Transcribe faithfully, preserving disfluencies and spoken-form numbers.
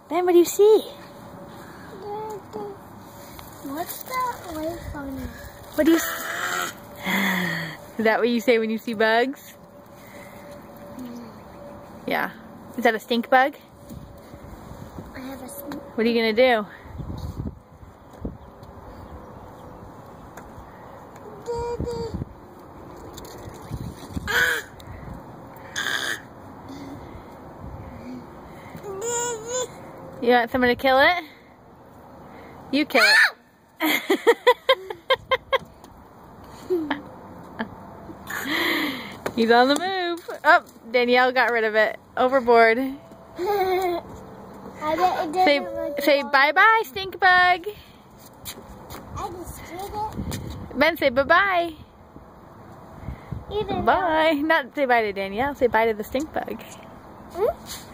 Ben, what do you see? What's that light on it? What do you see? Is that what you say when you see bugs? Mm. Yeah. Is that a stink bug? I have a stink. What are you gonna do? You want someone to kill it? You kill it. He's on the move. Oh, Danielle got rid of it. Overboard. I didn't, it Say, like say bye-bye, stink bug. I just did it. Ben, say bye-bye. Even Bye. Not say bye to Danielle. Say bye to the stink bug. Hmm?